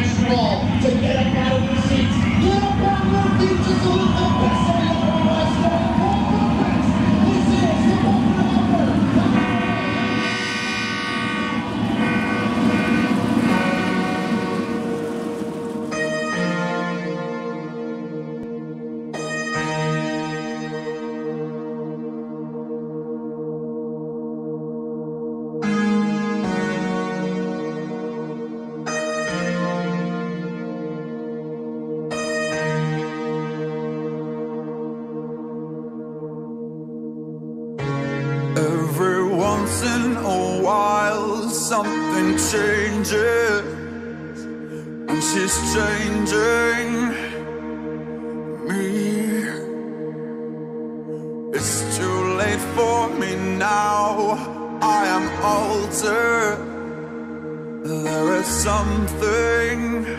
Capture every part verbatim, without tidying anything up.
push you all to get up out of your seats. Get up out of your feet to salute the best of the upper West Side. This is the Bumper Upper. Every once in a while something changes, and she's changing me. It's too late for me now, I am altered. There is something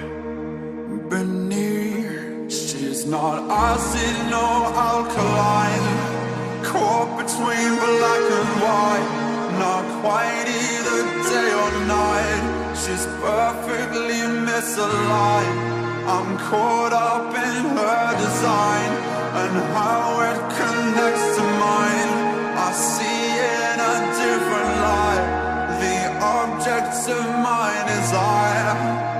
beneath. She's not acid nor alkaline, caught between black and white, not quite either day or night. She's perfectly misaligned. I'm caught up in her design and how it connects to mine. I see in a different light the objects of my desire.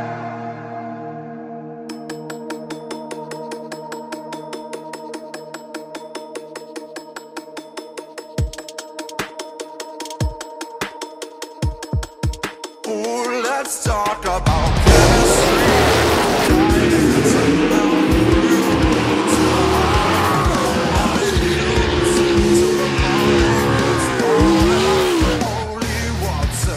Let's talk about chemistry. Holy water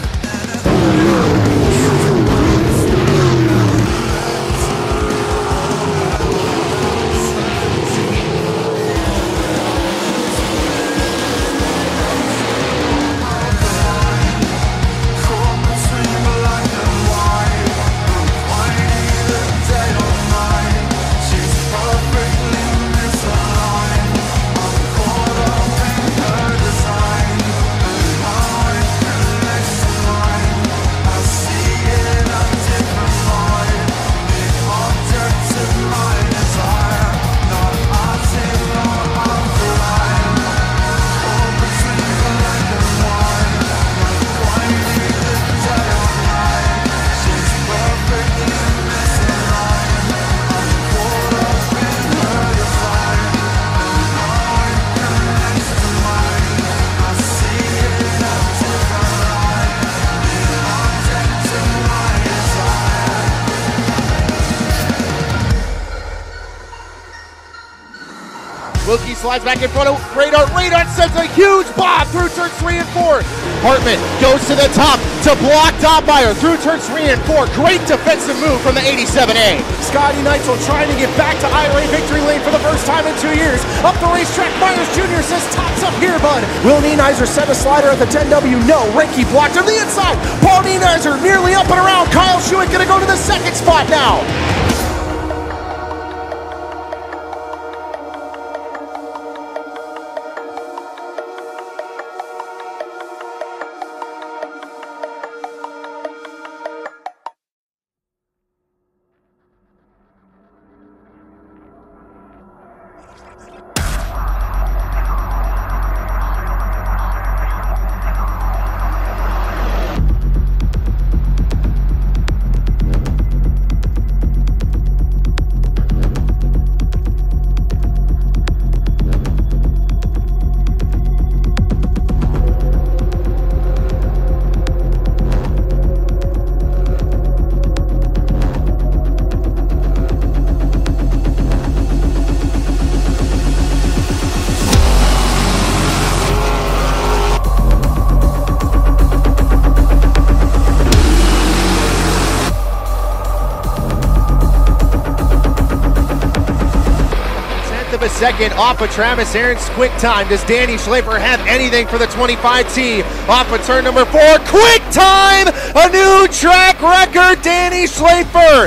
Wilkie slides back in front of Radar. Radar sends a huge bomb through turns three and four. Hartman goes to the top to block Dobmeyer through turns three and four. Great defensive move from the eighty-seven A. Scotty Neitzel trying to get back to I R A victory lane for the first time in two years. Up the racetrack, Myers Junior says, tops up here, bud. Will Nienizer set a slider at the ten W? No. Renke blocked on the inside. Paul Nienizer nearly up and around. Kyle Schuick gonna go to the second spot now. A second off of Travis Aaron's quick time. Does Danny Schlafer have anything for the twenty-five T? Off of turn number four, quick time! A new track record, Danny Schlafer!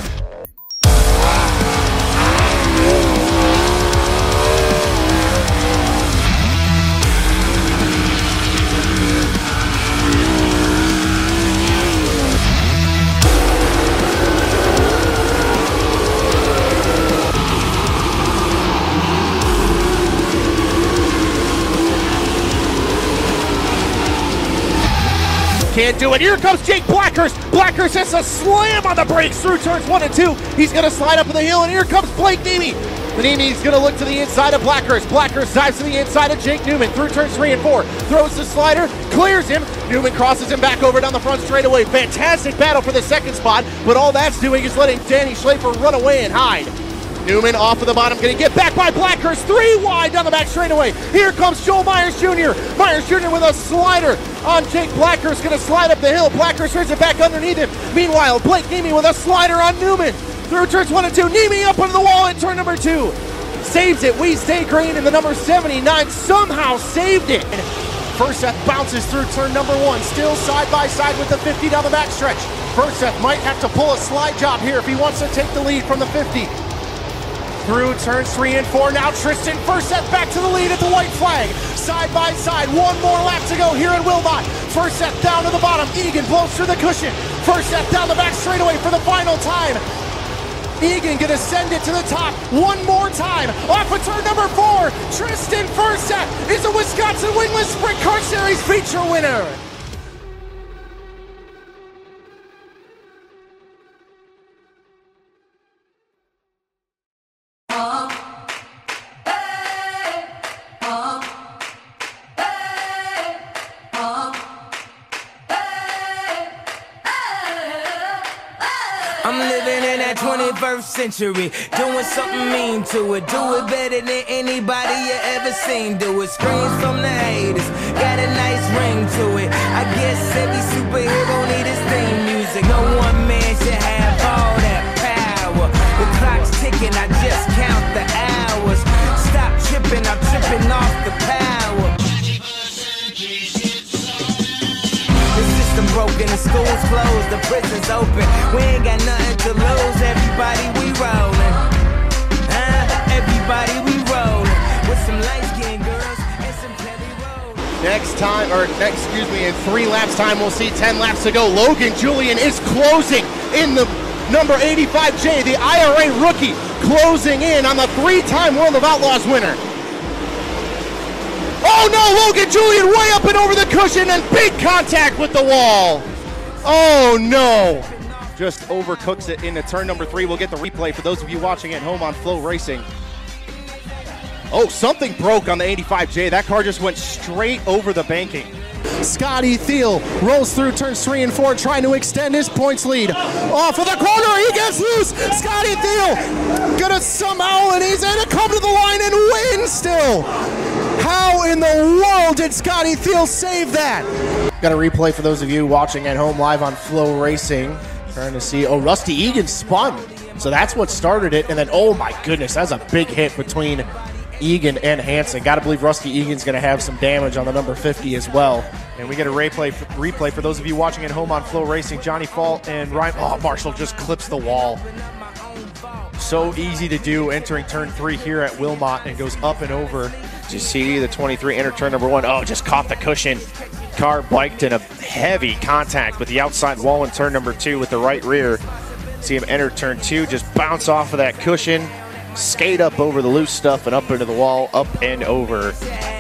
can't do it. Here comes Jake Blackhurst. Blackhurst has a slam on the brakes through turns one and two. He's going to slide up the hill, and here comes Blake Nemi. Nemi's going to look to the inside of Blackhurst. Blackhurst dives to the inside of Jake Newman through turns three and four. Throws the slider, clears him. Newman crosses him back over down the front straightaway. Fantastic battle for the second spot, but all that's doing is letting Danny Schlafer run away and hide. Newman off of the bottom, going to get back by Blackhurst, three wide down the back straightaway. Here comes Joel Myers Junior Myers Junior with a slider on Jake Blackhurst, going to slide up the hill. Blackhurst turns it back underneath him. Meanwhile, Blake Nemi with a slider on Newman. Through turns one and two, Nemi up into the wall in turn number two. Saves it, we stay green, and the number seventy-nine somehow saved it. Furseth bounces through turn number one, still side by side with the fifty down the backstretch. Furseth might have to pull a slide job here if he wants to take the lead from the fifty. Through turns three and four, now Tristan Furseth back to the lead at the white flag. Side by side, one more lap to go here at Wilmot. Furseth down to the bottom, Egan blows through the cushion. Furseth down the back straightaway for the final time. Egan gonna send it to the top one more time. Off of turn number four, Tristan Furseth is a Wisconsin Wingless Sprint Car Series feature winner. I'm living in that twenty-first century, doing something mean to it. Do it better than anybody you ever seen do it. Screams from the haters, got a nice ring to it. I guess every superhero need his theme music. No one man should have all that power. The clock's ticking, I just count the hours. Stop tripping, I'm tripping off the power. Broken, the school's closed, the prison's open. We ain't got nothing to lose. Everybody, we rollin'. Uh, everybody, we rollin'. With some light-skinned girls and some Kelly Rowland. Next time, or next, excuse me, in three laps time, we'll see ten laps to go. Logan Julian is closing in the number eighty-five J, the I R A rookie, closing in on the three-time World of Outlaws winner. Oh no, Logan Julian way up and over the cushion and big contact with the wall. Oh no. Just overcooks it into turn number three. We'll get the replay for those of you watching at home on Flow Racing. Oh, something broke on the eighty-five J. That car just went straight over the banking. Scotty Thiel rolls through turns three and four, trying to extend his points lead. Off of the corner, he gets loose. Scotty Thiel gonna somehow, and he's gonna come to the line and win still. How in the world did Scotty Thiel save that? Got a replay for those of you watching at home live on Flow Racing. Trying to see, oh, Rusty Egan spun. So that's what started it. And then, oh my goodness, that's a big hit between Egan and Hansen. Got to believe Rusty Egan's going to have some damage on the number fifty as well. And we get a replay, replay for those of you watching at home on Flow Racing. Johnny Fault and Ryan, oh, Marshall just clips the wall. So easy to do entering turn three here at Wilmot, and goes up and over. You see the twenty-three enter turn number one. Oh, just caught the cushion. Car biked in a heavy contact with the outside wall in turn number two with the right rear. See him enter turn two, just bounce off of that cushion, skate up over the loose stuff and up into the wall, up and over.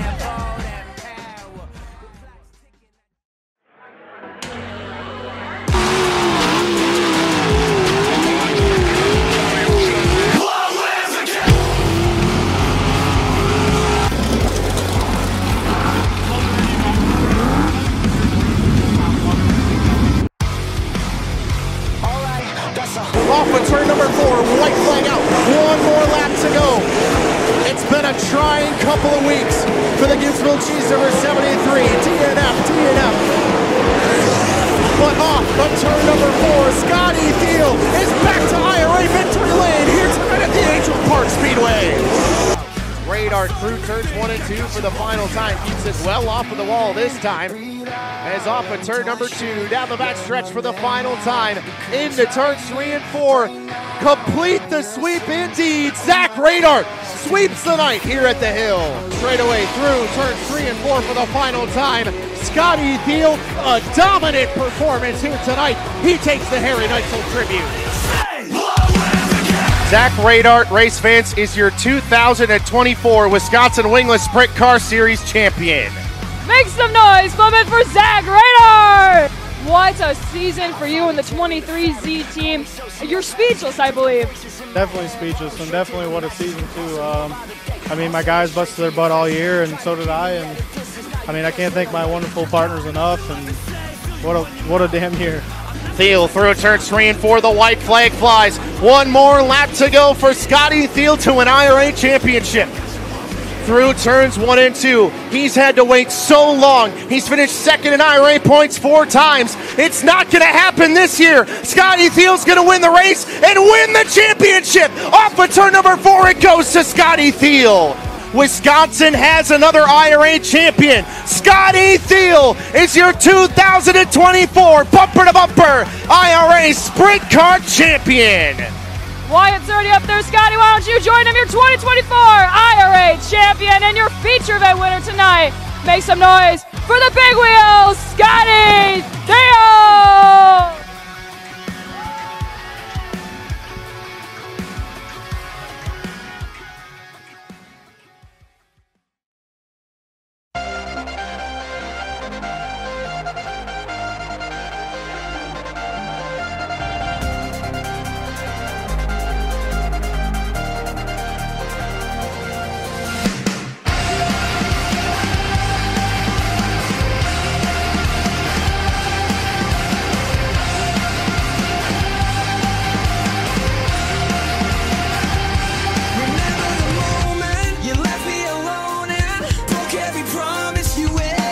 Off of turn number four, white flag out, one more lap to go. It's been a trying couple of weeks for the Gibsonville Chiefs number seventy-three, T N F, T N F. But off of turn number four, Scotty Thiel is back to I R A victory lane here tonight at the Angel Park Speedway. Radar through turns one and two for the final time. Keeps it well off of the wall this time. As off of turn number two, down the back stretch for the final time. Into turns three and four. Complete the sweep indeed. Zach Radar sweeps the night here at the hill. Straight away through turns three and four for the final time. Scotty Thiel, a dominant performance here tonight. He takes the Harry Neitzel tribute. Zach Radar, race fans, is your two thousand twenty-four Wisconsin Wingless Sprint Car Series champion. Make some noise, Clement, for Zach Radar! What a season for you and the twenty-three Z team. You're speechless, I believe. Definitely speechless, and definitely what a season too. Um, I mean, my guys busted their butt all year, and so did I. And I mean, I can't thank my wonderful partners enough. And what a what a damn year. Thiel through turn three and four, the white flag flies. One more lap to go for Scotty Thiel to an I R A championship. Through turns one and two, he's had to wait so long. He's finished second in I R A points four times. It's not going to happen this year. Scotty Thiel's going to win the race and win the championship. Off of turn number four, it goes to Scotty Thiel. Wisconsin has another I R A champion. Scotty Thiel is your two thousand twenty-four bumper to bumper I R A sprint car champion. Wyatt's already up there. Scotty, why don't you join him, your twenty twenty-four I R A champion and your feature event winner tonight. Make some noise for the big wheels, Scotty Thiel!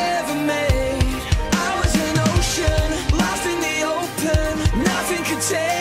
Take